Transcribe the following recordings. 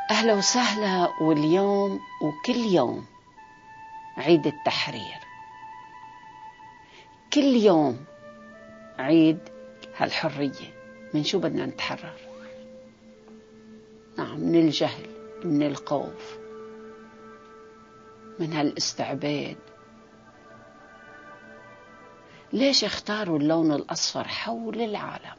أهلا وسهلا. واليوم وكل يوم عيد التحرير، كل يوم عيد هالحرية. من شو بدنا نتحرر؟ نعم، من الجهل، من الخوف، من هالاستعباد. ليش اختاروا اللون الأصفر حول العالم؟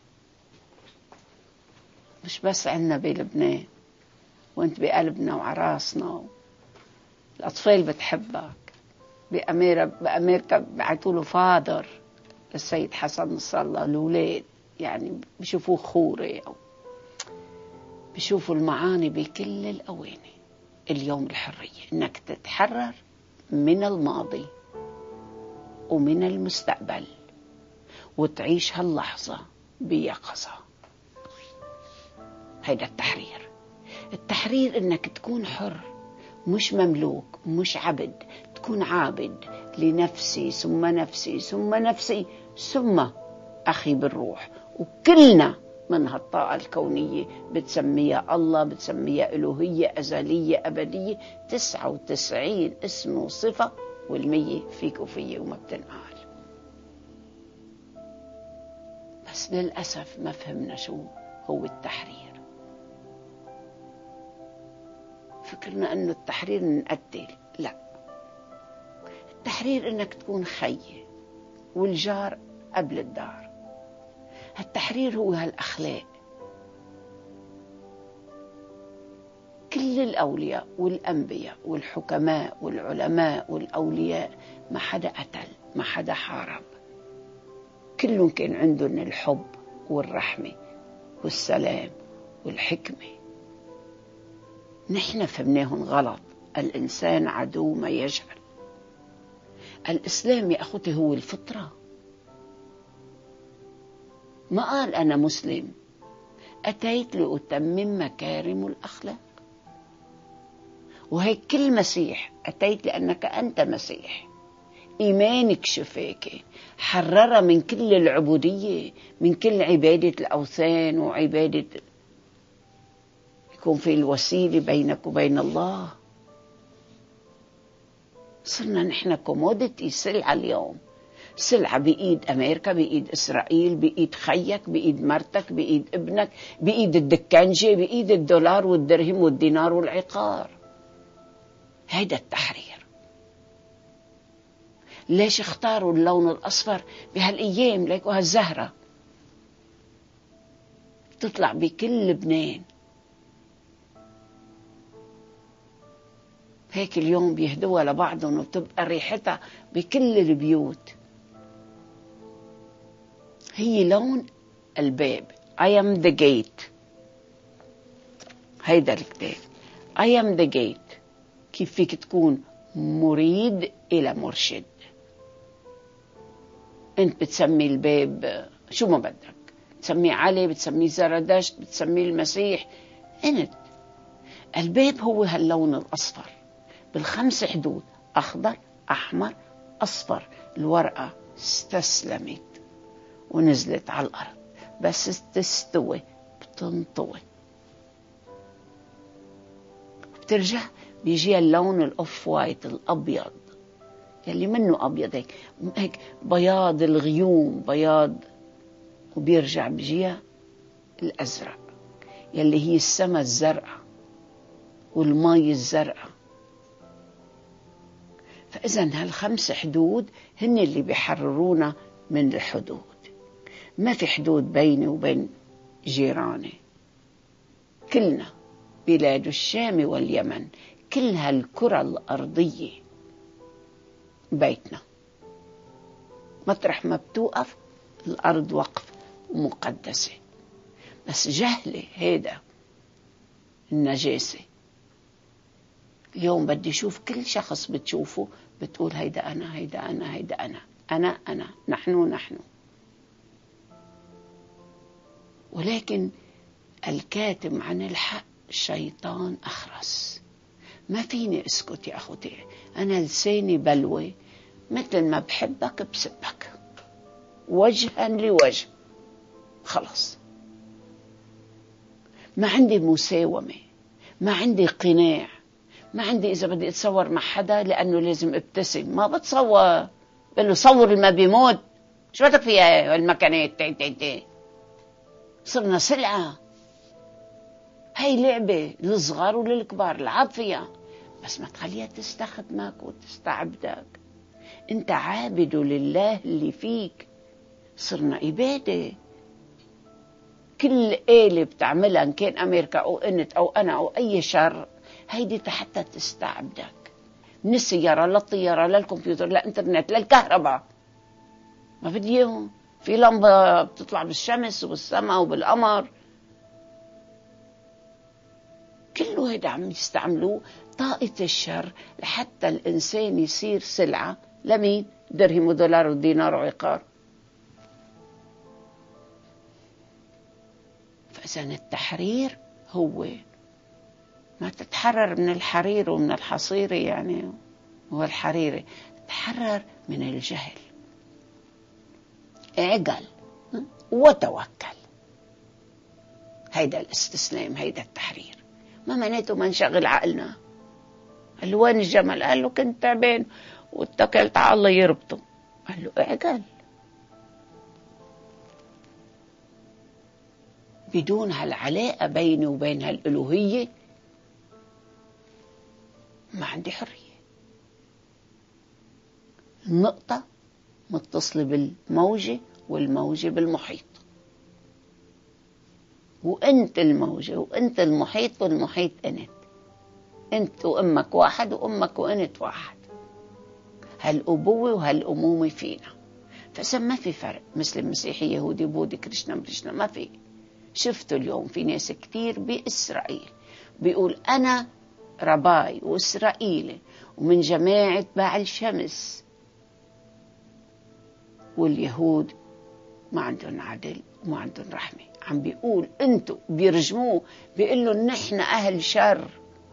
مش بس عنا بلبنان، وانت بقلبنا وعراسنا. الأطفال بتحبك. بأمريكا بعتوا له فادر السيد حسن نصر الله. الأولاد يعني بيشوفوه خوري أو بيشوفوا المعاني بكل الأواني. اليوم الحرية، إنك تتحرر من الماضي ومن المستقبل وتعيش هاللحظة بيقظة. هيدا التحرير. التحرير إنك تكون حر، مش مملوك، مش عبد. تكون عابد لنفسي ثم نفسي ثم نفسي ثم أخي بالروح. وكلنا من هالطاقة الكونية بتسميها الله، بتسميها إلوهية أزلية أبدية. 99 اسم وصفة، والمية فيك وفيه وما بتنقال. بس للأسف ما فهمنا شو هو التحرير. فكرنا أنه التحرير نقتل. لا، التحرير إنك تكون خي والجار قبل الدار. التحرير هو هالأخلاق. كل الأولياء والأنبياء والحكماء والعلماء والأولياء ما حدا قتل، ما حدا حارب. كلهم كان عندهم الحب والرحمة والسلام والحكمة. نحن فهمناهم غلط. الإنسان عدو ما يجهل. الإسلام يا أخوتي هو الفطرة. ما قال أنا مسلم، أتيت لأتمم مكارم الأخلاق. وهي كل مسيح، أتيت لأنك أنت مسيح. إيمانك شفاك، حرر من كل العبودية، من كل عبادة الأوثان وعبادة. يكون في الوسيلة بينك وبين الله. صرنا نحن كوموديتي، سلعة اليوم. سلعة بإيد أمريكا، بإيد إسرائيل، بإيد خيك، بإيد مرتك، بإيد ابنك، بإيد الدكانجة، بإيد الدولار والدرهم والدينار والعقار. هيدا التحرير. ليش اختاروا اللون الأصفر بهالأيام؟ ليكوا هالزهرة تطلع بكل لبنان. هيك اليوم بيهدوها لبعضهم وبتبقى ريحتها بكل البيوت. هي لون الباب. I am the gate. هيدا الكتاب I am the gate. كيف فيك تكون مريد إلى مرشد؟ أنت بتسمي الباب شو ما بدك، بتسميه علي، بتسميه زردشت، بتسميه المسيح. أنت الباب هو هاللون الأصفر بالخمس حدود: أخضر، أحمر، أصفر. الورقة استسلمت ونزلت على الأرض، بس تستوي بتنطوي بترجع. بيجي اللون الأوف وايت، الأبيض، يلي منه أبيض هيك بياض الغيوم، بياض. وبيرجع بيجيها الأزرق، يلي هي السماء الزرقاء والماء الزرقاء. فإذا هالخمس حدود هن اللي بيحررونا من الحدود. ما في حدود بيني وبين جيراني. كلنا بلاد الشام واليمن، كل هالكرة الأرضية بيتنا. مطرح ما بتوقف الأرض وقف ومقدسة. بس جهلة هيدا النجاسة. اليوم بدي أشوف كل شخص بتشوفه بتقول هيدا أنا، هيدا أنا، هيدا أنا، نحن. ولكن الكاتم عن الحق الشيطان أخرس. ما فيني أسكت يا أخوتي. أنا لساني بلوي، مثل ما بحبك بسبك وجها لوجه. خلص، ما عندي مساومة، ما عندي قناع، ما عندي إذا بدي أتصور مع حدا لأنه لازم ابتسم، ما بتصور. بقول له صور ما بيموت، شو بدك فيها المكانات تي تي تي. صرنا سلعة. هاي لعبة للصغار وللكبار، العب فيها بس ما تخليها تستخدمك وتستعبدك. انت عابد لله اللي فيك. صرنا إبادة. كل آلة بتعملها إن كان أمريكا أو أنت أو أنا أو أي شر، هيدي حتى تستعبدك، من السيارة للطيارة للكمبيوتر للإنترنت للكهرباء. ما بدي إياهم. في لمبة بتطلع بالشمس وبالسماء وبالقمر، كله هيدا عم يستعملوه طاقة الشر لحتى الإنسان يصير سلعة لمين؟ درهم ودولار ودينار وعقار. فإذا التحرير هو ما تتحرر من الحرير ومن الحصير، يعني هو الحريري، تحرر من الجهل، اعقل وتوكل. هيدا الاستسلام، هيدا التحرير. ما معناته ما نشغل عقلنا. قال له وين الجمل؟ قال له كنت تعبان واتكلت على الله يربطه. قال له اعقل. بدون هالعلاقة بيني وبين هالألوهية ما عندي حرية. النقطة متصلة بالموجة والموجة بالمحيط، وأنت الموجة وأنت المحيط والمحيط أنت وأمك واحد وأمك وأنت واحد. هالأبوة وهالأمومة فينا. فإذا ما في فرق مسلم مسيحي يهودي بودي كريشنا بريشنا، ما في. شفتوا اليوم في ناس كتير بإسرائيل بيقول أنا رباي وإسرائيلي ومن جماعة باع الشمس، واليهود ما عندهم عدل وما عندهم رحمة. عم بيقول انتو، بيرجموه، بيقولوا نحن أهل شر،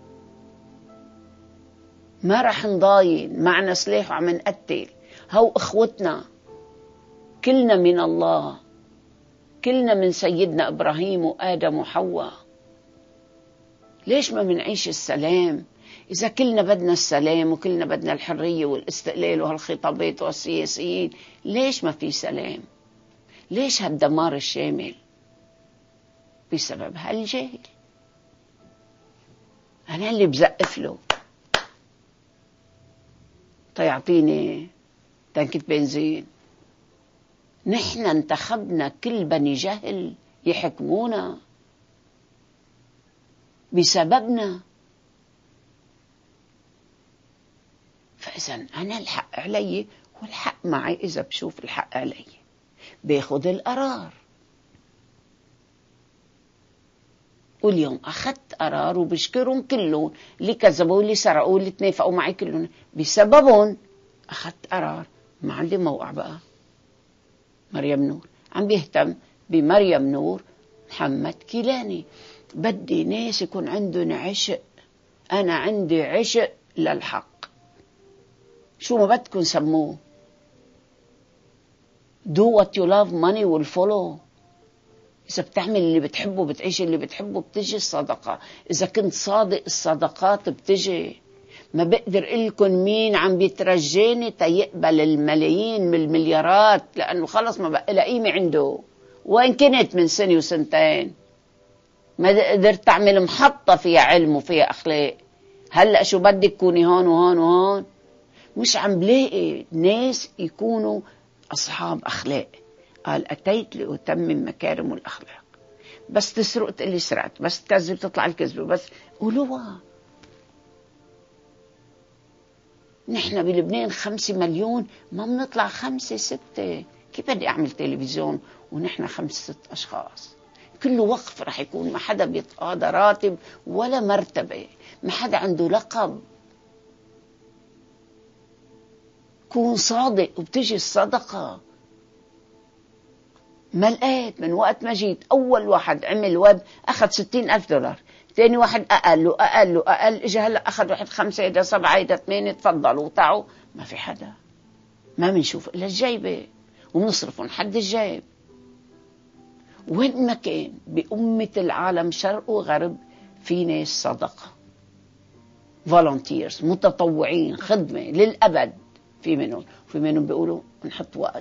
ما رح نضاين، معنا سلاح وعم نقتل، هو اخوتنا، كلنا من الله، كلنا من سيدنا إبراهيم وآدم وحواء. ليش ما منعيش السلام؟ إذا كلنا بدنا السلام وكلنا بدنا الحرية والاستقلال وهالخطابات والسياسيين، ليش ما في سلام؟ ليش هالدمار الشامل؟ بسبب هالجاهل. أنا اللي بزقف له تيعطيني تنكة بنزين. نحن انتخبنا كل بني جهل يحكمونا بسببنا. فإذا أنا الحق علي والحق معي. إذا بشوف الحق علي بياخد القرار. واليوم أخذت قرار وبشكرهم كلهم اللي كذبوا اللي سرقوا اللي تنافقوا معي، كلهم بسببهم أخذت قرار. ما عندي موقع بقى. مريم نور عم بيهتم بمريم نور محمد كيلاني. بدي ناس يكون عندهم عشق. أنا عندي عشق للحق، شو ما بدكم سموه. do what you love money will follow. إذا بتعمل اللي بتحبه بتعيش اللي بتحبه بتجي الصدقة. إذا كنت صادق الصدقات بتجي. ما بقدر إلكم مين عم بيترجاني تيقبل الملايين من المليارات، لأنه خلص ما بقى لها قيمة عنده. وين كنت من سنة وسنتين؟ ما قدرت تعمل محطة فيها علم وفيها أخلاق. هلأ شو بدك كوني هون وهون وهون؟ مش عم بلاقي ناس يكونوا أصحاب أخلاق. قال أتيت لأتمم مكارم الأخلاق. بس تسرق تقلي سرقت، بس تكذب تطلع الكذبة، بس قولوها. نحن بلبنان 5 مليون، ما بنطلع 5 6. كيف بدي أعمل تلفزيون ونحن 5 6 أشخاص؟ كله وقف رح يكون، ما حدا بيتقاضى راتب ولا مرتبة، ما حدا عنده لقب. كون صادق وبتجي الصدقة. ما لقيت من وقت ما جيت. أول واحد عمل ويب أخذ $60,000، ثاني واحد أقل إجا هلأ أخذ واحد 5 إذا 7 إذا 8. تفضلوا تعوا. ما في حدا. ما منشوف إلا الجيبة ومنصرفهم حد الجيب. وين ما كان بأمة العالم شرق وغرب في ناس صدقة فولنتيرز متطوعين خدمة للأبد، في منهم بيقولوا نحط وقت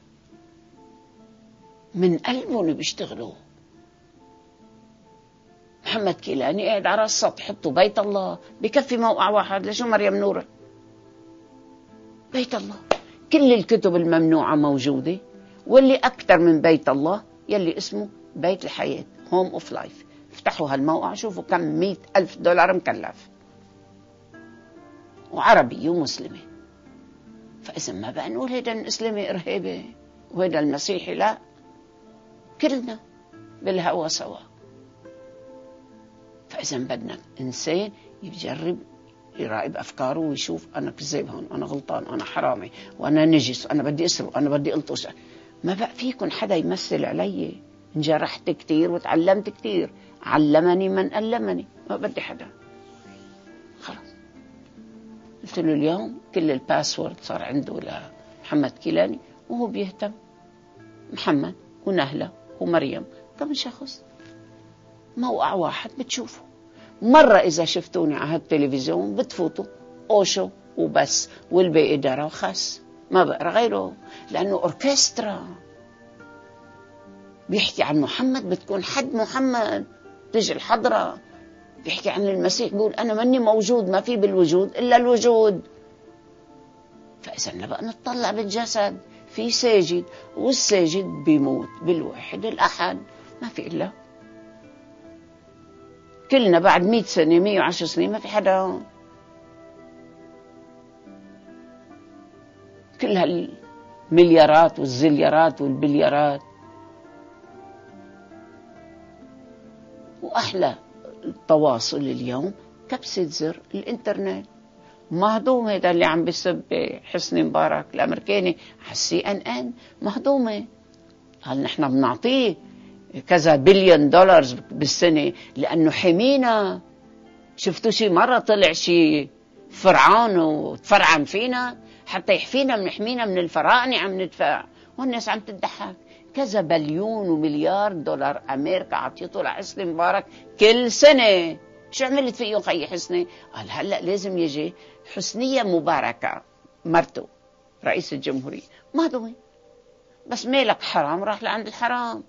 من قلبهم بيشتغلوا. محمد كيلاني قاعد على السطح، حطوا بيت الله، بكفي موقع واحد. لشو مريم نورة؟ بيت الله، كل الكتب الممنوعة موجودة، واللي أكثر من بيت الله يلي اسمه بيت الحياة هوم اوف لايف. افتحوا هالموقع شوفوا كم 100,000 دولار مكلف، وعربية ومسلمة. فإذا ما بقى نقول هيدا الإسلامي إرهابي وهيدا المسيحي لا، كلنا بالهوى سوا. فإذا بدنا إنسان يجرب يراقب أفكاره ويشوف أنا كذاب هون، أنا غلطان، أنا حرامي، وأنا نجس، أنا بدي أسرق، أنا بدي ألطش. ما بقى فيكن حدا يمثل علي. انجرحت كتير وتعلمت كتير، علمني من ألمني، ما بدي حدا. خلاص قلت له اليوم كل الباسورد صار عنده لمحمد كيلاني، وهو بيهتم. محمد ونهلة ومريم كم شخص، موقع واحد بتشوفوا. مرة إذا شفتوني على التلفزيون بتفوتوا أوشو وبس، والباقي درا وخس، ما بقرا غيره، لأنه أوركسترا بيحكي عن محمد، بتكون حد محمد تجي الحضرة. بيحكي عن المسيح، بيقول أنا ماني موجود، ما في بالوجود إلا الوجود. فإذا نبقى نطلع بالجسد، في ساجد، والساجد بيموت بالواحد الأحد، ما في إلا. كلنا بعد 100 سنة 110 سنين ما في حدا. كل هالمليارات والزليارات والبليارات. وأحلى التواصل اليوم كبسة زر الإنترنت. مهضومة هذا اللي عم بيسب حسني مبارك الأمريكاني على CNN، مهضومة. هل نحن بنعطيه كذا بليون دولار بالسنة لأنه حمينا؟ شفتوا شي مرة طلع شي فرعون وتفرعن فينا حتى يحفينا من يحمينا من الفراعنة؟ عم ندفع والناس عم تضحك. كذا بليون ومليار دولار أمريكا عطيته لحسني مبارك كل سنة. شو عملت فيه خي حسني؟ قال هلأ لازم يجي حسنية مباركة مرته رئيس الجمهورية مهضومة، بس مالك حرام راح لعند الحرام.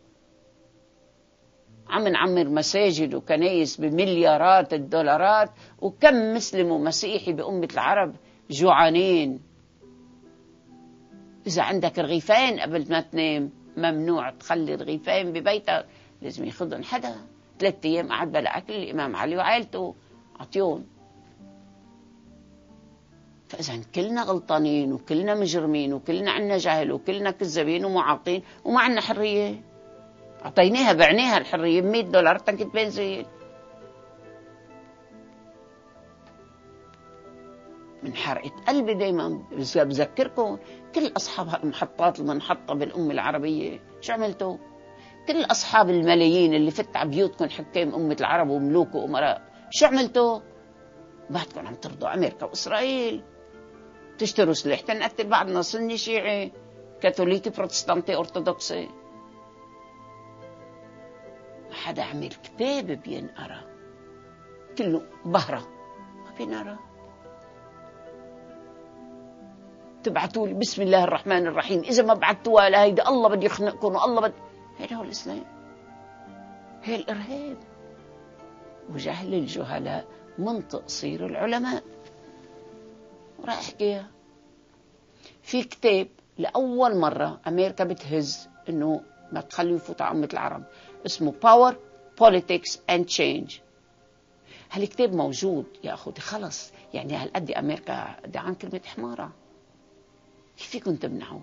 عم نعمر مساجد وكنايس بمليارات الدولارات، وكم مسلم ومسيحي بأمة العرب جوعانين. إذا عندك رغيفين قبل ما تنام ممنوع تخلي رغيفين ببيتك، لازم ياخذهم حدا. 3 أيام قعد بلا أكل الإمام علي وعائلته، عطيون. فإذا كلنا غلطانين وكلنا مجرمين وكلنا عنا جهل وكلنا كذابين ومعاقين وما عنا حرية. أعطيناها بعناها الحرية ب$100 تنكة بنزين. من حرقة قلبي دايما بذكركم كل أصحاب المحطات المنحطة بالأمة العربية شو عملتوا؟ كل أصحاب الملايين اللي فت على بيوتكم حكام أمة العرب وملوك وأمراء شو عملتوا؟ بعدكم عم ترضوا أمريكا وإسرائيل، تشتروا سلاح تنقتل بعضنا، سني شيعي كاثوليكي بروتستانتي أرثوذكسي. ما حدا عمل كتاب بينقرا، كله بهرة ما بينقرا. تبعتوا لي بسم الله الرحمن الرحيم، إذا ما بعتوها لهيدا الله بدي يخنقكم والله هيدا هو الإسلام. هي الإرهاب وجهل الجهلاء من تقصير العلماء. وراح أحكيها في كتاب لأول مرة أمريكا بتهز إنه ما تخليه يفوت على أمة العرب، اسمه Power, Politics and Change. هالكتاب موجود يا أخوتي، خلص يعني هالقد أمريكا دي عن كلمة حمارة، كيف فيكم تمنعوه؟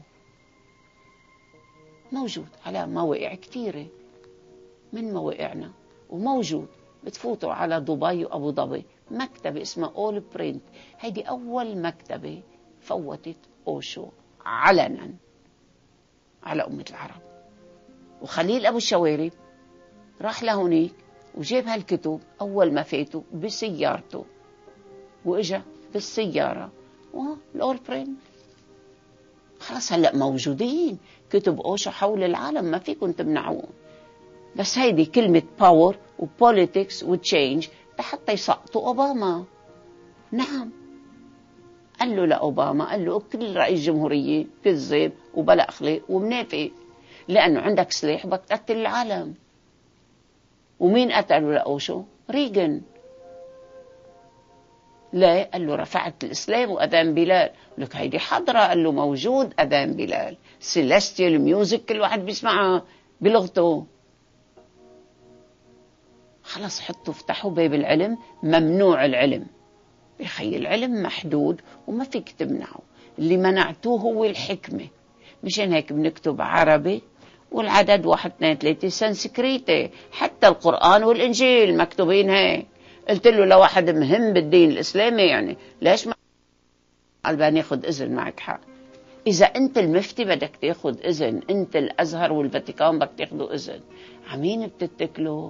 موجود على مواقع كثيرة من مواقعنا، وموجود بتفوتوا على دبي وأبو ظبي مكتبة اسمها أول برينت. هيدي أول مكتبة فوتت أوشو علنا على أمة العرب. وخليل أبو الشوارب راح لهونيك وجاب هالكتب أول ما فاتوا بسيارته، وإجا بالسيارة والأول برينت. خلاص هلأ موجودين كتب أوشو حول العالم، ما فيكم تمنعوهم. بس هيدي كلمة باور وبوليتكس وتشينج لحتى يسقطوا أوباما. نعم، قال له لأوباما، قال له كل رئيس جمهورية كذب وبلا أخلاق ومنافق، لأنه عندك سلاح بدك تقتل العالم. ومين قتله لأوشو؟ ريغن. لا، قال له رفعت الإسلام وأذان بلال. لك هيدي حضرة، قال له موجود أذان بلال، سيلستيال ميوزك كل واحد بيسمعها بلغته. خلص حطوا افتحوا باب العلم، ممنوع العلم. بخي العلم محدود وما فيك تمنعه، اللي منعتوه هو الحكمة. مشان هيك بنكتب عربي والعدد 1 2 3 سنسكريتي، حتى القرآن والإنجيل مكتوبين هيك. قلت له لواحد مهم بالدين الإسلامي يعني ليش ما قال ناخذ إذن؟ معك حق. إذا أنت المفتي بدك تاخذ إذن، أنت الأزهر والفاتيكان بدك تاخذوا إذن، عمين بتتكلوا؟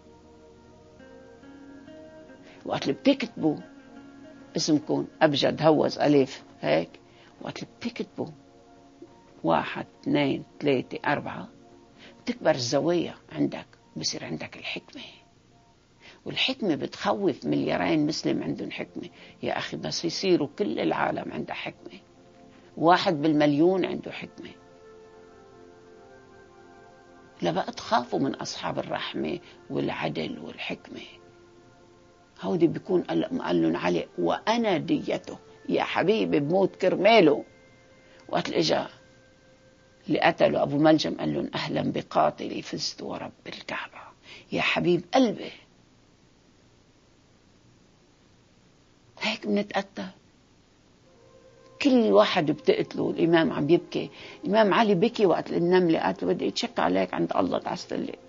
وقت اللي بتكتبوا اسمكم أبجد هوز ألف هيك، وقت اللي بتكتبوا 1 2 3 4 بتكبر الزوايا عندك، بصير عندك الحكمة. والحكمة بتخوف. 2,000,000,000 مسلم عندهم حكمة يا أخي، بس يصيروا كل العالم عنده حكمة. 1 بالمليون عنده حكمة. لا بقى تخافوا من أصحاب الرحمة والعدل والحكمة. هودي بيكون قال لهم علي وأنا ديته، يا حبيبي بموت كرماله. وقت الإجا اللي قتلوا أبو ملجم قال لهم أهلا بقاتلي فزت ورب الكعبة، يا حبيب قلبي. هيك بنتقتل، كل واحد بتقتله. الإمام عم يبكي، الإمام علي بكي وقت النملة قالت له بدي يتشكى عليك عند الله تعستلي.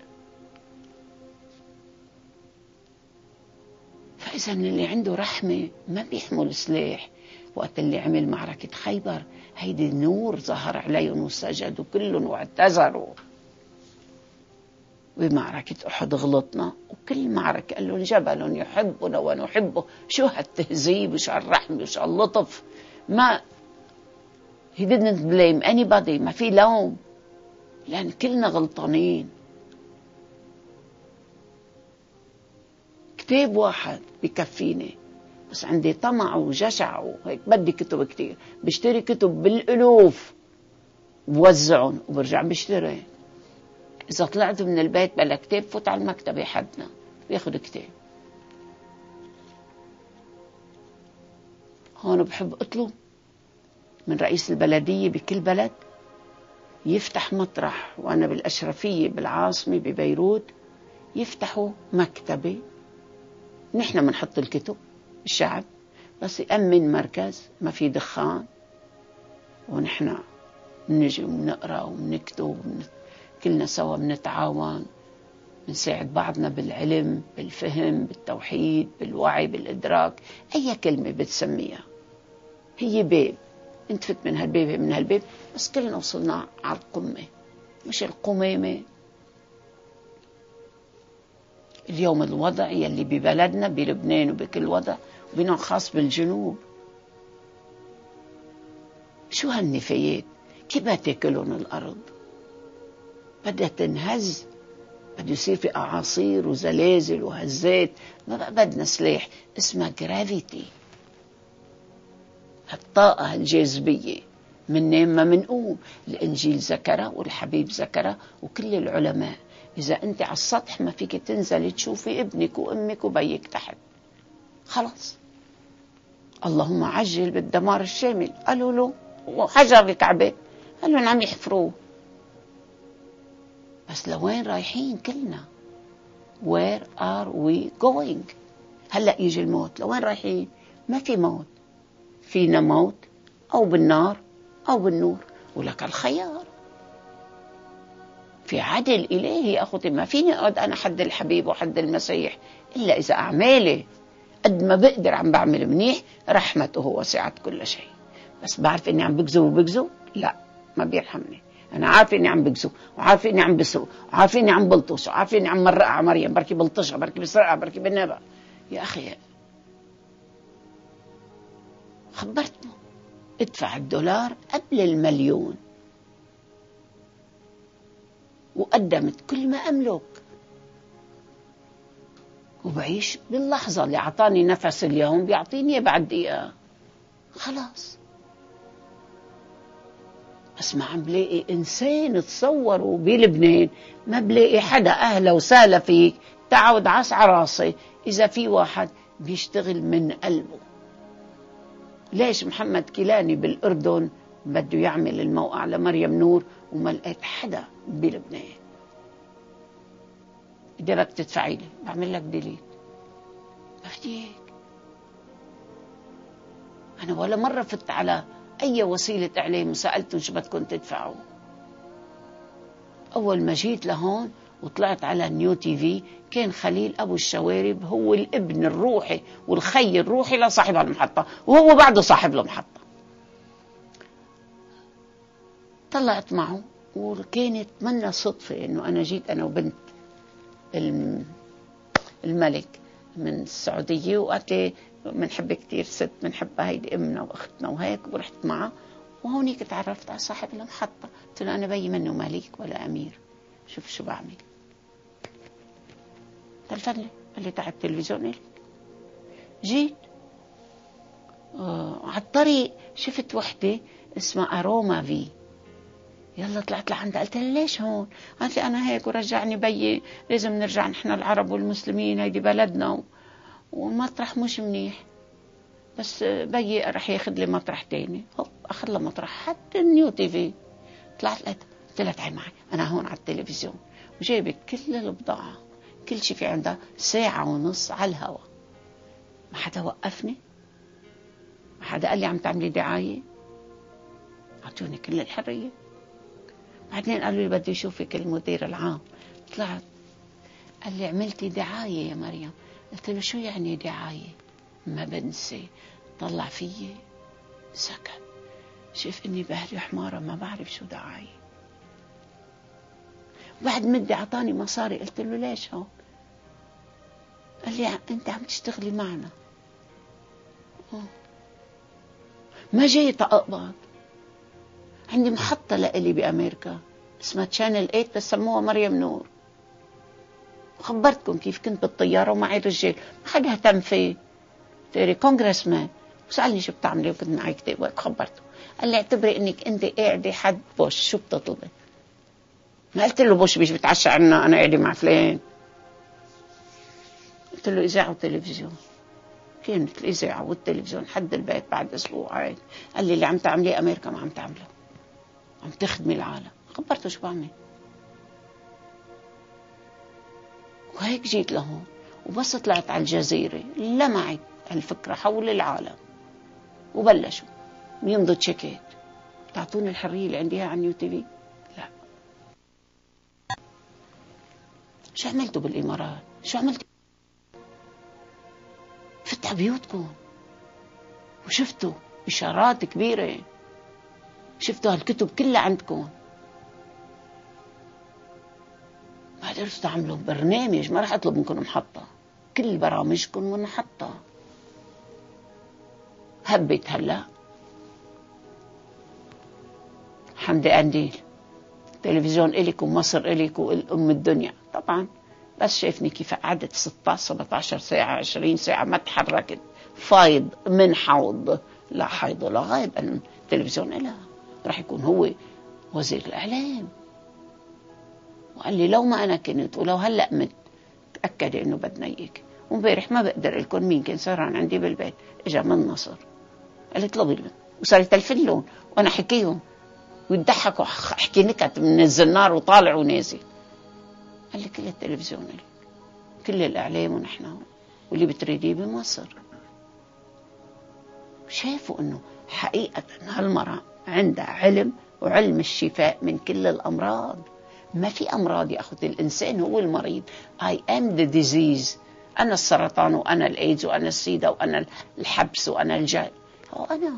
فإذا اللي عنده رحمة ما بيحمل سلاح. وقت اللي عمل معركة خيبر هيدي النور ظهر عليهم وسجدوا كلهم واعتذروا. بمعركة أحد غلطنا، وكل معركة قال لهم جبل يحبنا ونحبه. شو هالتهذيب وشو هالرحمة وشو هاللطف. ما he didn't blame anybody، ما في لوم، لأن كلنا غلطانين. كتاب واحد بكفيني، بس عندي طمع وجشع وهيك بدي كتب كتير. بشتري كتب بالألوف بوزعهم وبرجع بشتري. إذا طلعت من البيت بلا كتاب فوت على المكتبة حدنا بياخد كتاب. هون بحب أطلب من رئيس البلدية بكل بلد يفتح مطرح، وأنا بالأشرفية بالعاصمة ببيروت يفتحوا مكتبة. نحن منحط الكتب الشعب، بس يأمن مركز ما في دخان، ونحن نجي ونقرأ ونكتب كلنا سوا، بنتعاون، بنساعد بعضنا بالعلم بالفهم بالتوحيد بالوعي بالإدراك. أي كلمة بتسميها هي باب، انت فت من هالباب من هالباب، بس كلنا وصلنا على القمة مش القمامة. اليوم الوضع يلي ببلدنا بلبنان وبكل وضع، وبينهم خاص بالجنوب، شو هالنفايات؟ كيف تاكلون الأرض؟ بدها تنهز، بده يصير في أعاصير وزلازل وهزات. ما بقى بدنا سلاح اسمها جرافيتي، هالطاقة الجاذبية. من ما منقوم. الإنجيل ذكرها والحبيب ذكرها وكل العلماء. إذا أنت على السطح ما فيك تنزل تشوفي ابنك وأمك وبيك تحت، خلاص. اللهم عجل بالدمار الشامل. قالوا له وحجر الكعبة، قالوا عم يحفروه. بس لوين رايحين كلنا؟ where are we going؟ هلأ يجي الموت، لوين رايحين؟ ما في موت، فينا موت أو بالنار أو بالنور، ولك الخيار. في عدل إلهي أخوتي، ما فيني أقعد أنا حد الحبيب وحد المسيح إلا إذا أعمالي قد ما بقدر عم بعمل منيح. رحمته وسعت كل شيء. بس بعرف إني عم بكذب لا، ما بيرحمني. أنا عارفة إني عم بكذب، وعارفة إني عم بسرق، وعارفة إني عم بلطش، وعارفة إني عم مرقع على مريم، بركي بلطشها بركي بسرقها بركي بالنبأ. يا أخي خبرتنا ادفع $1 قبل المليون، وقدمت كل ما أملك. وبعيش باللحظة. اللي أعطاني نفس اليوم بيعطيني بعد دقيقة، خلاص. بس ما عم بلاقي إنسان. تصوروا بلبنان ما بلاقي حدا أهلا وسهلا فيك، تعود عص راسي إذا في واحد بيشتغل من قلبه. ليش محمد كيلاني بالأردن بده يعمل الموقع لمريم نور وما لقيت حدا بلبنان؟ إذا بدك تدفعي لي بعمل لك ديليت، ما بدي هيك. أنا ولا مرة فت على أي وسيلة إعلام وسألتهم شو بدكم تدفعوا. أول ما جيت لهون وطلعت على نيو تي في كان خليل أبو الشوارب هو الابن الروحي والخي الروحي لصاحب المحطة، وهو بعده صاحب المحطة. طلعت معه وكانت منا صدفة إنه أنا جيت أنا وبنت الملك من السعودية، وقالت لي بنحب كتير ست، بنحبها هيدي أمنا وأختنا وهيك، ورحت معها وهونيك تعرفت على صاحب المحطة. قلت له أنا بي منه ملك ولا أمير، شوف شو بعمل. تلفن لي قال لي تعال التلفزيون لي. جيت على الطريق شفت وحدة اسمها أروما في، يلا طلعت لعندها قلت لها ليش هون؟ قالت لي أنا هيك ورجعني بيي، لازم نرجع نحن العرب والمسلمين، هيدي بلدنا والمطرح مش منيح، بس بيي رح ياخد لي مطرح تاني. هوب أخذ له مطرح حتى النيو تي في. طلعت قلت لها تعي معي أنا هون على التلفزيون، وجايبت كل البضاعة كل شيء في عندها، 1.5 ساعة على الهواء. ما حدا وقفني، ما حدا قال لي عم تعملي دعاية، أعطوني كل الحرية. بعدين قالوا لي بدي أشوفك المدير العام. طلعت قال لي عملتي دعاية يا مريم. قلت له شو يعني دعاية؟ ما بنسى طلع فيي سكت، شايف اني بهري حمارة ما بعرف شو دعاية. بعد مدة اعطاني مصاري، قلت له ليش هون؟ قال لي انت عم تشتغلي معنا. ما جاي اقبض، عندي محطة لإلي بأمريكا اسمها تشانل 8 بس سموها مريم نور. خبرتكم كيف كنت بالطيارة ومعي رجال ما حدا اهتم فيه، تيري كونغرسمان، وسألني شو بتعملي وكنت معي كتاب وهيك خبرته. قال لي اعتبري انك انت قاعدة حد بوش، شو بتطلبي؟ ما قلت له بوش بيش بتعشى عنا، انا قاعدة مع فلان. قلت له إذاعة وتلفزيون. كانت الإذاعة والتلفزيون حد البيت بعد أسبوعين. قال لي اللي عم تعمليه أمريكا ما عم تعمله، عم تخدمي العالم. خبرته شو بعمل، وهيك جيت لهون. وبس طلعت على الجزيرة لمعت الفكرة حول العالم، وبلشوا يمضوا تشيكات. تعطوني الحرية اللي عندي على نيو تي في؟ لا. شو عملتوا بالإمارات؟ شو عملتوا؟ فت على بيوتكم وشفتوا إشارات كبيرة، شفتوا هالكتب كلها عندكم. ما قدرتوا تعملوا برنامج، ما رح أطلب منكم محطة، كل برامجكم من محطة. هبت هلا حمدي قنديل تلفزيون إليكم، مصر إليكم، أم الدنيا طبعا. بس شايفني كيف قعدت 16-17 ساعة 20 ساعة ما تحركت، فايض من حوض لا حيض ولا غايب. التلفزيون إلها راح يكون هو وزير الإعلام. وقال لي لو ما أنا كنت ولو هلأ مت تأكدي إنه بدنا إياك. ومبارح ما بقدر لكم مين كان سهران عندي بالبيت، إجا من مصر قال لي اطلبي لهم، وصار يتلفن لهم وأنا حكيهم ويضحكوا، احكي نكت من الزنار وطالع ونازل. قال لي كل التلفزيون لي، كل الإعلام ونحن واللي بتريديه بمصر. شافوا إنه حقيقة هالمرأة عندها علم، وعلم الشفاء من كل الأمراض. ما في أمراض يأخذ الإنسان هو المريض. I am the disease. أنا السرطان وأنا الإيدز وأنا السيدا وأنا الحبس وأنا الجهل. هو أنا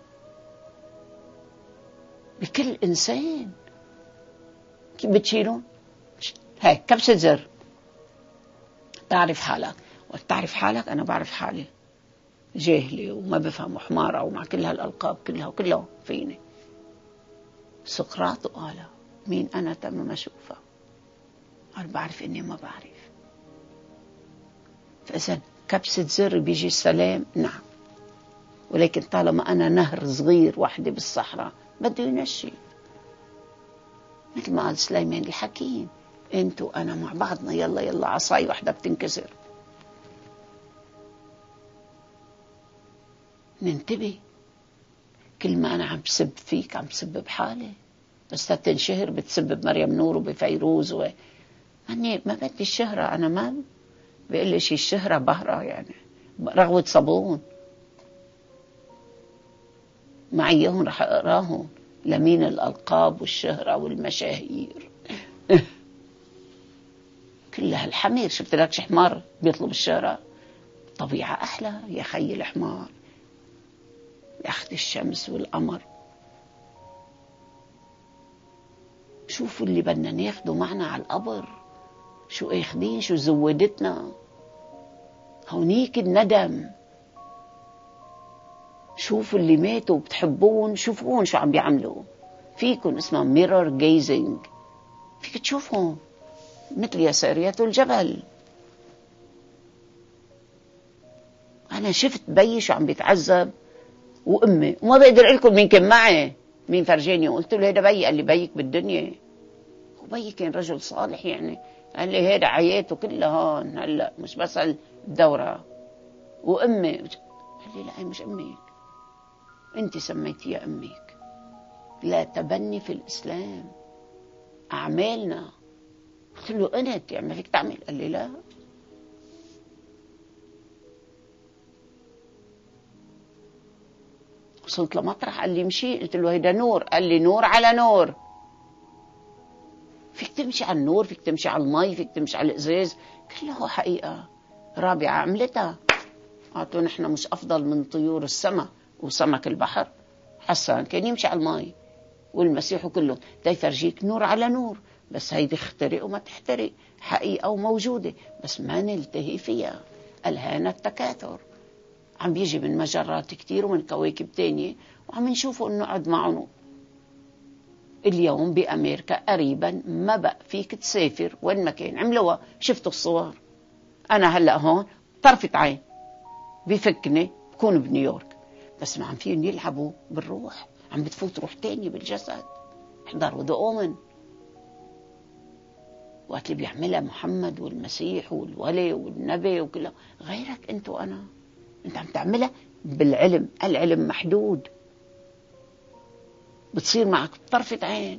بكل إنسان. كيف بتشيلون؟ هاي كبسة زر. تعرف حالك، وتعرف حالك أنا بعرف حالي جاهلة وما بفهم وحمارة ومع كل هالألقاب كلها فيني. سقراط قال مين أنا تم ما أشوفها؟ قال بعرف إني ما بعرف. فإذا كبسة زر بيجي السلام، نعم، ولكن طالما أنا نهر صغير وحدي بالصحراء بده ينشي. مثل ما قال سليمان الحكيم، انت وأنا مع بعضنا، يلا يلا عصاي واحدة بتنكسر. ننتبه، كل ما أنا عم بسب فيك عم بسب بحالي، بس تنشهر بتسب بمريم نور وبفيروز أني ما بدي الشهرة. أنا ما بيقول لي شي الشهرة بهرة، يعني رغوة صابون معي هون رح أقراهم لمين الألقاب والشهرة والمشاهير. كلها الحمير. شفت لك شي حمار بيطلب الشهرة؟ طبيعة أحلى يا خي الحمار، يا أختي الشمس والقمر. شوفوا اللي بدنا ناخده معنا على القبر، شو اخدين، شو زودتنا هونيك الندم. شوفوا اللي ماتوا بتحبون، شوفون شو عم بيعملوا فيكم، اسمها ميرور جيزنج، فيك تشوفهم مثل يسارية الجبل. أنا شفت بيي شو عم بيتعذب وأمي، وما بقدر أقول لكم مين كان معي، مين فرجاني، وقلت له هيدا بيي. قال لي بيك بالدنيا، وبيي كان رجل صالح يعني. قال لي هيدا حياته كلها هون هلا، مش بس الدورة. وأمي قال لي لا مش أمك، أنت سميتيها أمك. لا تبني في الإسلام، أعمالنا. قلت له أنت يعني ما فيك تعمل؟ قال لي لا. وصلت لمطرح قال لي مشي، قلت له هيدا نور. قال لي نور على نور، فيك تمشي على النور، فيك تمشي على المي، فيك تمشي على الإزاز، كله حقيقة. رابعة عملتها، قالوا نحن مش أفضل من طيور السماء وسمك البحر. حسان كان يمشي على المي والمسيح كله يفرجيك نور على نور، بس هيدي اخترق وما تحترق، حقيقة وموجودة بس ما نلتهي فيها. ألهانا التكاثر، عم بيجي من مجرات كتير ومن كواكب تانية، وعم نشوفه انه قعد معهم. اليوم بأمريكا قريبا ما بقى فيك تسافر وين ما كان، عملوها. شفتوا الصور؟ أنا هلأ هون طرفة عين بفكني بكون بنيويورك، بس ما عم فيهم يلعبوا بالروح، عم بتفوت روح تاني بالجسد. احضروا ذا أومن، وقت اللي بيعملها محمد والمسيح والولي والنبي وكله. غيرك انت وأنا، انت عم تعملها بالعلم، العلم محدود، بتصير معك بطرفة عين.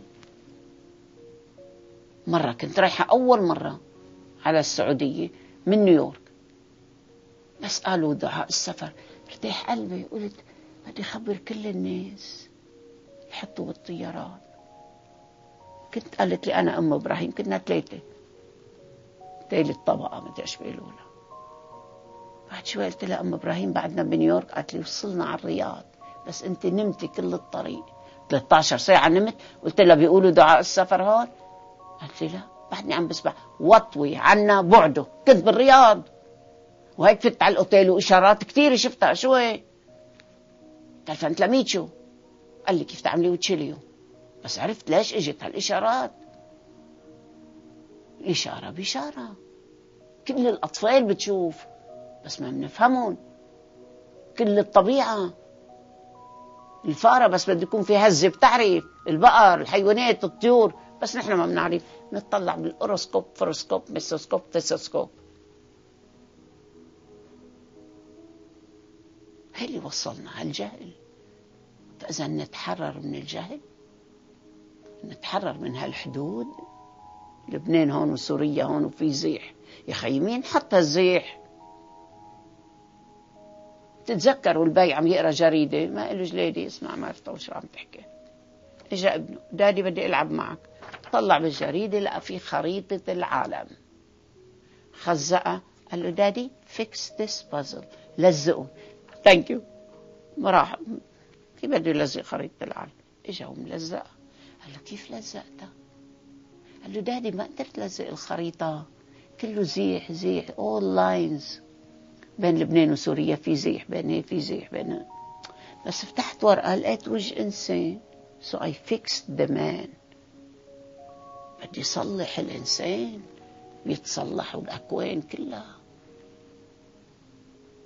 مرة كنت رايحة أول مرة على السعودية من نيويورك، بس قالوا دعاء السفر، ارتاح قلبي، قلت بدي أخبر كل الناس يحطوا بالطيارات. كنت قالت لي أنا أم إبراهيم، كنا 3 ثالث طبقة ما ايش بيقولوا لها. بعد شوي قلت لها أم إبراهيم بعدنا بنيويورك. قالت لي وصلنا على الرياض، بس أنت نمتي كل الطريق 13 ساعة نمت. قلت لها بيقولوا دعاء السفر هون؟ قالت لي لا بعدني عم بسمع. وطوي عنا بعده، كنت بالرياض وهيك فت على الأوتيل وإشارات كتير شفتها. شو هي؟ قال فانت لميتشو. قال لي كيف تعملي وتشيليو، بس عرفت ليش اجت هالإشارات. الإشارة بإشارة، كل الأطفال بتشوف بس ما بنفهمون. كل الطبيعة، الفارة بس بده يكون في هزة بتعرف، البقر، الحيوانات، الطيور، بس نحن ما بنعرف. نطلع بالأوروسكوب، فروسكوب، ميسوسكوب، تيسوسكوب. هي اللي وصلنا هالجهل. فإذا نتحرر من الجهل، نتحرر من هالحدود. لبنان هون وسوريا هون وفي زيح، يا خي مين حط هالزيح؟ تتذكروا البي عم يقرأ جريدة، ما قال له جليدي اسمع ما عرفت شو عم تحكي. اجا ابنه، دادي بدي العب معك. طلع بالجريدة لقى في خريطة العالم، خزقها. قال له دادي fix this puzzle، لزقه. ثانك يو. ما راح، كيف بده يلزق خريطة العالم؟ اجا وملزقها. قال له كيف لزقتها؟ قال له دادي ما قدرت لزق الخريطة، كله زيح زيح، all lines، بين لبنان وسوريا في زيح، بين في زيح بين. بس فتحت ورقة لقيت وجه إنسان، so I fixed the man. بدي يصلح الإنسان، بيتصلحوا الأكوان كلها.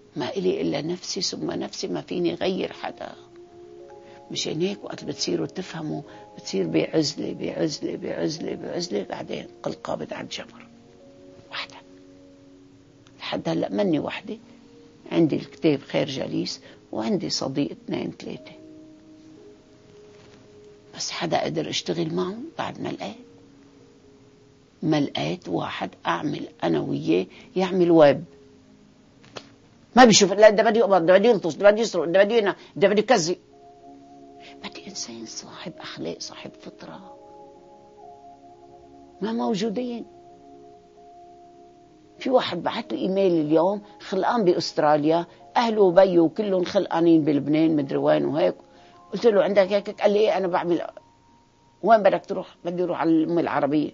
ما إلي إلا نفسي ثم نفسي، ما فيني غير حدا. مشان هيك وقت بتصيروا تفهموا بتصير بعزلة بعزلة بعزلة بعزلة، بعدين قل قابض على الجمر وحدة. لحد هلأ مني وحدة، عندي الكتاب خير جليس، وعندي صديق 2 3، بس حدا قدر اشتغل معه بعد ما لقيت واحد أعمل أنا وياه يعمل ويب. ما بيشوف، لا ده بدي يقبض، ده بدي يلطش، ده بدي يسرق، ده بدي ينا، ده بدي يكذب. بدي إنسان صاحب أخلاق، صاحب فطرة. ما موجودين. في واحد بعت لي إيميل اليوم خلقان بأستراليا، أهله وبيه كلهم خلقانين بلبنان مدري وين وهيك. قلت له عندك هيك؟ قال لي إيه أنا بعمل. وين بدك تروح؟ بدي أروح على الأم العربية.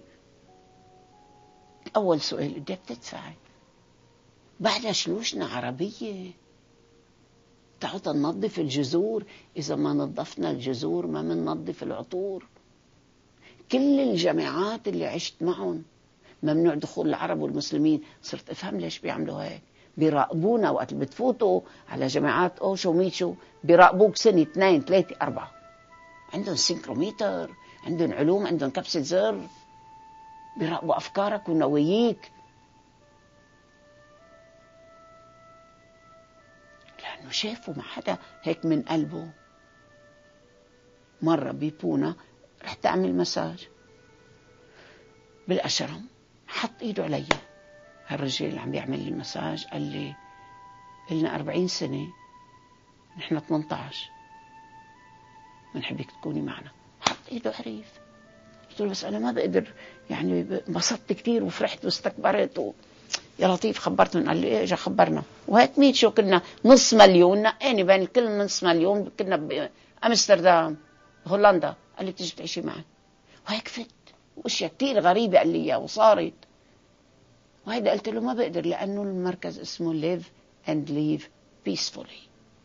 أول سؤال بدك تدفعي، بعدها شلوشنا عربية. تعالوا ننظف الجذور، إذا ما نظفنا الجذور ما مننظف العطور. كل الجامعات اللي عشت معهم ممنوع دخول العرب والمسلمين. صرت أفهم ليش بيعملوا هيك. بيراقبونا وقت بتفوتوا على جامعات أوشو ميشو، بيراقبوك 1 2 3 4. عندهم سينكروميتر، عندهم علوم، عندهم كبسة زر، بيراقبوا أفكارك ونواياك. لأنه شافوا ما حدا هيك من قلبه. مرة بيبونا رحت أعمل مساج بالأشرم، حط إيده علي هالرجل اللي عم بيعمل لي المساج، قال لي لنا 40 سنة نحن 18 بنحبك تكوني معنا. حط إيده عريف. قلت له بس أنا ما بقدر، يعني انبسطت كتير وفرحت واستكبرت يا لطيف خبرتهم. قال لي إيه؟ إجا خبرنا وهيك ميت شو كنا نص مليون، نقاني بين الكل نص مليون، كنا بأمستردام هولندا. قال لي تيجي تعيشي معي، وهيك فت واشياء كتير غريبة قال لي اياها وصارت. وهيدا قلت له ما بقدر، لأنه المركز اسمه live and live peacefully.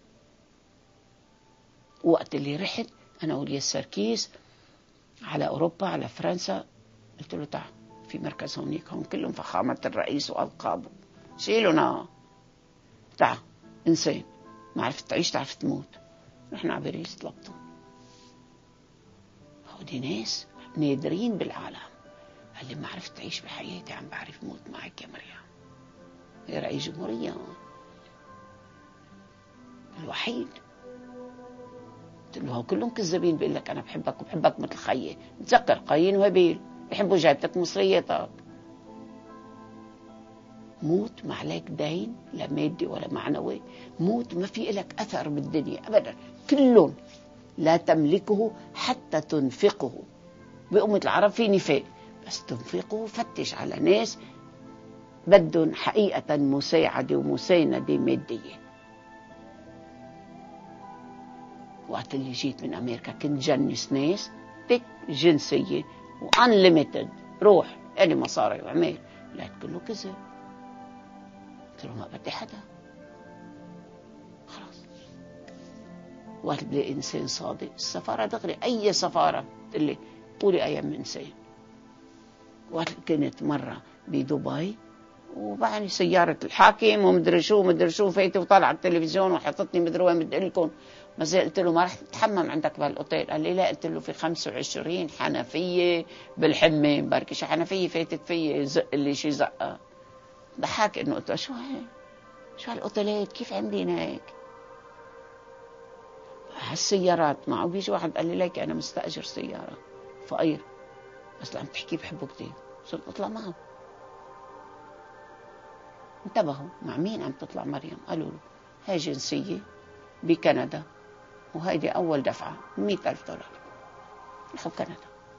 وقت اللي رحت أنا والياس سركيس على أوروبا على فرنسا، قلت له تعال في مركز هونيك، هون كلهم فخامة الرئيس وألقابه، شيلنا تعال إنسان ما عرفت تعيش تعرف تموت. نحن عبريس طلبتهم. هودي ناس نادرين بالعالم. قال لي ما عرفت تعيش بحياتي، عم بعرف موت معك يا مريم، يا رئيس جمهورية الوحيد. قلت له كلهم كذابين، بيقول لك أنا بحبك وبحبك مثل خيي. تذكر قايين وهابيل بيحبوا جايبتك مصريتك. موت ما عليك دين لا مادي ولا معنوي. موت ما في لك أثر بالدنيا أبدا. كلهم لا تملكه حتى تنفقه. بأمة العرب في نفاق، بس تنفقه. فتش على ناس بدهم حقيقة مساعدة ومساندة مادية. وقت اللي جيت من أمريكا كنت جنس ناس تك جنسية وانليميتد، روح أنا مصاري وعمال، لقيت كله كذب. قلت له ما بدي حدا، خلاص. وقت بلاقي إنسان صادق السفارة دغري، أي سفارة اللي قولي أيام إنسان. وقت كنت مرة بدبي وبعني سيارة الحاكم ومدري شو فايته وطالع على التلفزيون وحطتني مدري وين بدي لكم. بس قلت له ما رح تتحمم عندك بهالاوتيل. قال لي لا. قلت له في 25 حنفية بالحمام، بركي شو حنفية فاتت في زق اللي شي زقة. ضحك انه قلت له شو هي، شو هالاوتيلات كيف عاملين هيك هالسيارات معه. بيجي واحد قال لي ليك انا مستأجر سيارة فقير، بس عم تحكي بحبه كتير. صرت اطلع معه. انتبهوا مع مين عم تطلع مريم. قالوا له هاي جنسية بكندا وهيدي أول دفعة $100,000. رحوا كندا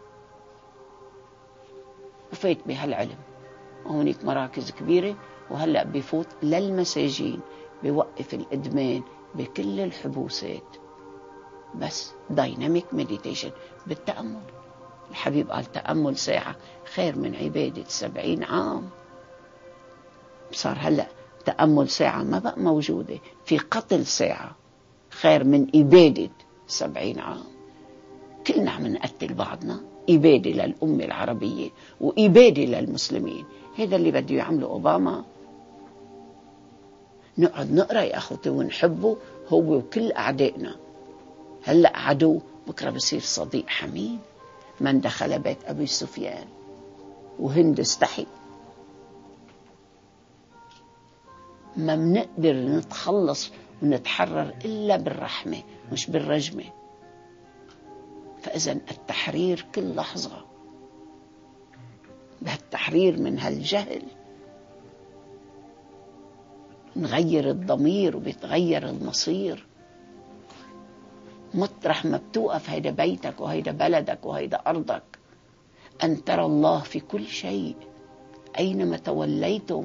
وفيت بهالعلم. وهونيك مراكز كبيرة، وهلأ بفوت للمساجين، بوقف الإدمان بكل الحبوسات، بس دايناميك ميديتيشن بالتأمل. الحبيب قال تأمل ساعة خير من عبادة 70 عام. صار هلأ تأمل ساعة ما بقى موجودة، في قتل ساعة خير من إبادة 70 عام. كلنا عم نقتل بعضنا، إبادة للأمة العربية وإبادة للمسلمين. هذا اللي بده يعمله أوباما. نقعد نقرأ يا أخوتي ونحبه هو وكل أعدائنا. هلأ عدو، بكرة بصير صديق حميم. من دخل بيت أبي سفيان وهند استحي. ما بنقدر نتخلص ونتحرر إلا بالرحمة مش بالرجمة. فإذا التحرير كل لحظة، بهالتحرير من هالجهل نغير الضمير وبيتغير المصير. مطرح ما بتوقف هيدا بيتك وهيدا بلدك وهيدا أرضك، أن ترى الله في كل شيء أينما توليتم.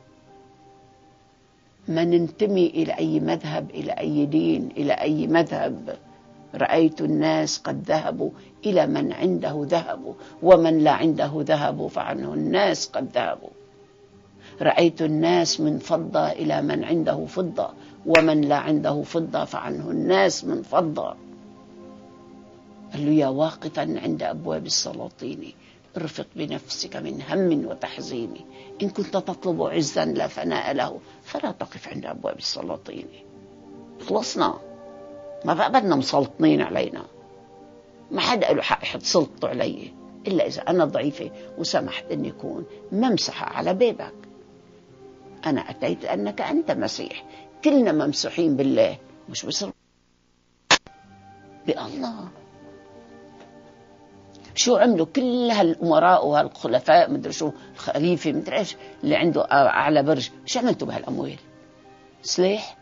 ما ننتمي إلى أي مذهب، إلى أي دين، إلى أي مذهب. رأيت الناس قد ذهبوا إلى من عنده ذهب، ومن لا عنده ذهب فعنه الناس قد ذهبوا. رأيت الناس من فضة إلى من عنده فضة، ومن لا عنده فضة فعنه الناس من فضة. قال له: يا واقفا عند أبواب السلاطين ارفق بنفسك من هم وتحزين، إن كنت تطلب عزا لا فناء له فلا تقف عند أبواب السلاطين. خلصنا، ما بقى بدنا مسلطنين علينا. ما حدا له حق يحط سلطته علي إلا إذا أنا ضعيفة وسمحت أن يكون ممسحة على بابك. أنا أتيت لأنك أنت مسيح. كلنا ممسوحين بالله، مش بسر بالله. شو عملوا كل هالأمراء وهالخلفاء، مدري شو الخليفة مدري إيش اللي عنده أعلى برج، شو عملتوا بهالأموال؟ سلاح؟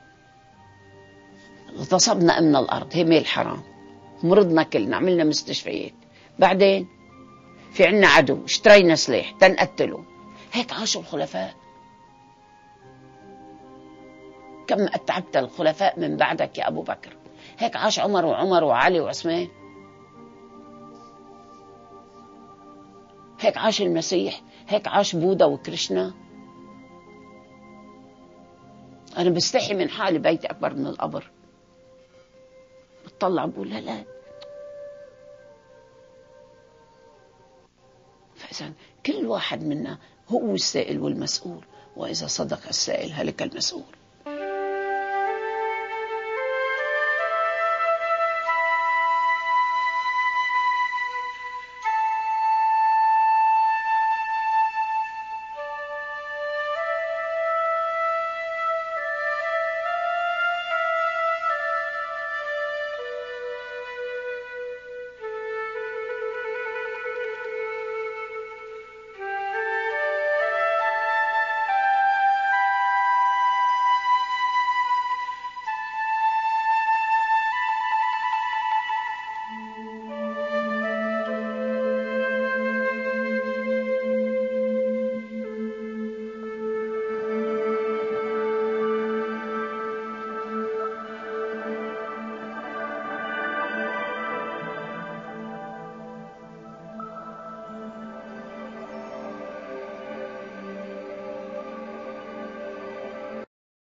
اغتصبنا أمن الأرض، هي ميل حرام، مرضنا كلنا، عملنا مستشفيات. بعدين في عنا عدو، اشترينا سلاح تنقتلوا. هيك عاشوا الخلفاء. كم أتعبت الخلفاء من بعدك يا أبو بكر. هيك عاش عمر وعمر وعلي وعثمان. هيك عاش المسيح. هيك عاش بوذا وكريشنا. أنا بستحي من حالي، بيتي أكبر من القبر. بتطلع بقول لا. فإذا كل واحد منا هو السائل والمسؤول، وإذا صدق السائل هلك المسؤول.